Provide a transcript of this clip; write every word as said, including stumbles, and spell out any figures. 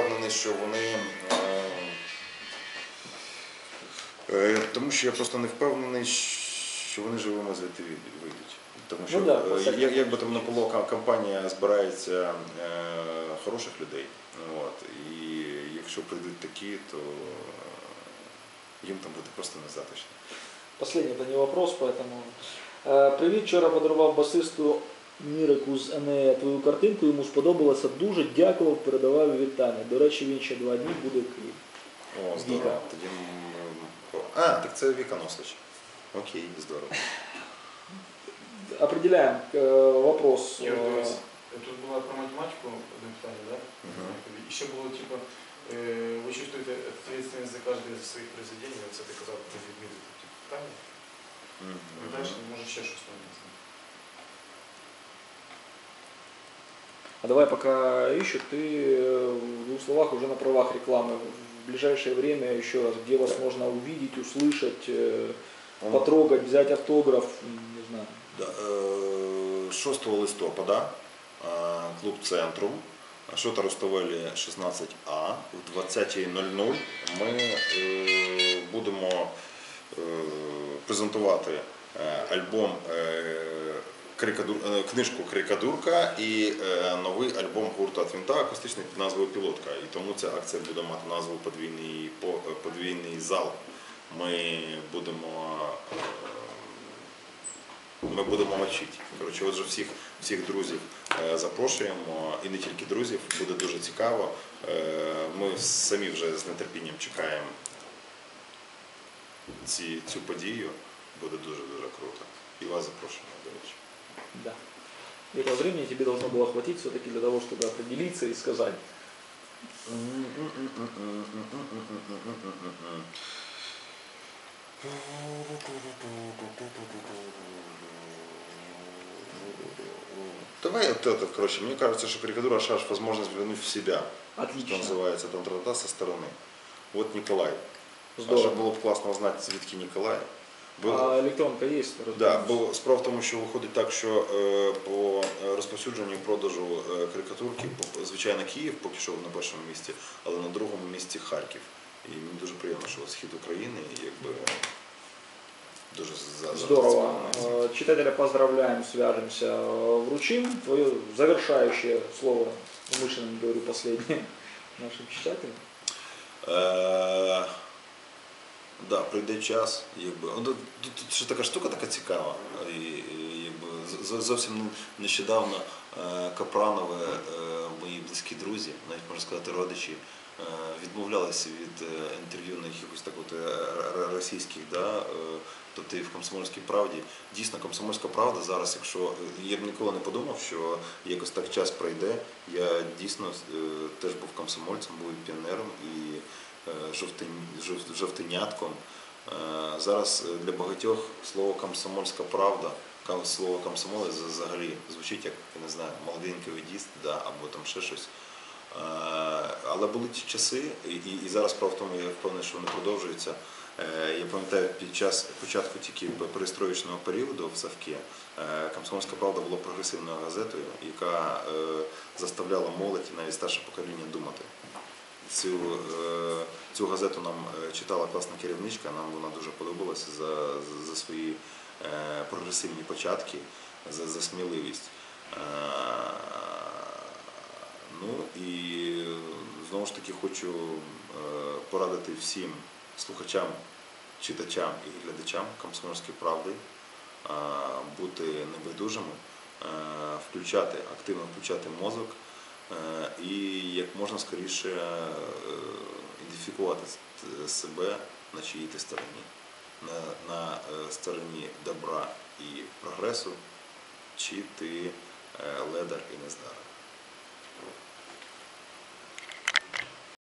впевнений, що вони... Тому що я просто не впевнений, що вони живими звідти вийдуть. Тому що, ну, да, як, як би там не було, компанія збирається е, хороших людей. От, і якщо прийдуть такі, то їм там буде просто незатишно. Последний, это не вопрос, поэтому... Привіт, вчора подарував басисту Мірику з Енея твою картинку, йому сподобалося дуже, дякував, передавав вітання. До речі, він ще два дні буде Київ. О, здорово. Тоді... А, так це Віка Нослич. Окей, здорово. Определяем вопрос. Я тут була про математику одне питання, да? Угу. І ще було, типу, ви чувствуєте відповідальність за кожне з своїх произведень, це ти казав, про відмітити ті питання? Угу. Далі, може, ще щось там. А давай, пока ищут, ты в двух словах уже на правах рекламы. В ближайшее время еще раз, где вас можно увидеть, услышать, потрогать, взять автограф, не знаю. шостого листопада клуб «Центрум», Шота Руставелі шістнадцять А, в двадцятій нуль нуль ми будемо презентувати альбом, книжку «Крикадурка» і новий альбом гурту «От винта» акустичний під назвою «Пілотка». І тому ця акція буде мати назву «Подвійний, подвійний зал». Ми будемо, ми будемо мочити. Коротше, отже, всіх, всіх друзів запрошуємо, і не тільки друзів, буде дуже цікаво. Ми самі вже з нетерпінням чекаємо ці, цю подію, буде дуже-дуже круто. І вас запрошуємо, до речі. Да. И этого времени тебе должно было хватить все-таки для того, чтобы определиться и сказать. Давай вот это, короче, мне кажется, что «Крикадура» шаш возможность взглянуть в себя. Отлично. Что называется, там со стороны. Вот Николай. Здорово. Аж було б класно знати, звідки Николай. Бо... А електронка є? Да, бо справа в тому, що виходить так, що е, по розповсюдженню і продажу е, карикатурки, звичайно, Київ поки що на першому місці, але на другому місці Харків. І мені дуже приємно, що схід України якби дуже за здорово. Читателя поздравляем, свяжемся, вручим. Твое завершающее слово, умышленно не говорю последнее, нашим читателям. Е, Да, прийде час, якби. Тут ще така штука така цікава. І, якби, зовсім нещодавно Капранове, мої близькі друзі, навіть можна сказати родичі, відмовлялися від інтерв'ю на якихось так от російських, да, тобто і в «Комсомольській правді». Дійсно, «Комсомольська правда» зараз, якщо я б ніколи не подумав, що якось так час пройде, я дійсно теж був комсомольцем, був піонером і жовтенятком. Зараз для багатьох слово «комсомольська правда», слово «комсомолець» взагалі звучить як, я не знаю, молодий енкаведіст, да, або там ще щось. Але були ті часи, і, і зараз, справа в тому, я впевнений, що вони продовжуються. Я пам'ятаю, під час початку тільки перестроєчного періоду в Савке «Комсомольська правда» була прогресивною газетою, яка заставляла молодь і навіть старше покоління думати. Цю, цю газету нам читала класна керівничка, нам вона дуже подобалася за, за свої прогресивні початки, за, за сміливість. Ну і знову ж таки хочу порадити всім слухачам, читачам і глядачам «Комсомольської правди» бути небайдужими, включати, активно включати мозок і як можна скоріше ідентифікувати себе на чиїй-то стороні, на, на стороні добра і прогресу, чи ти ледар і нездар.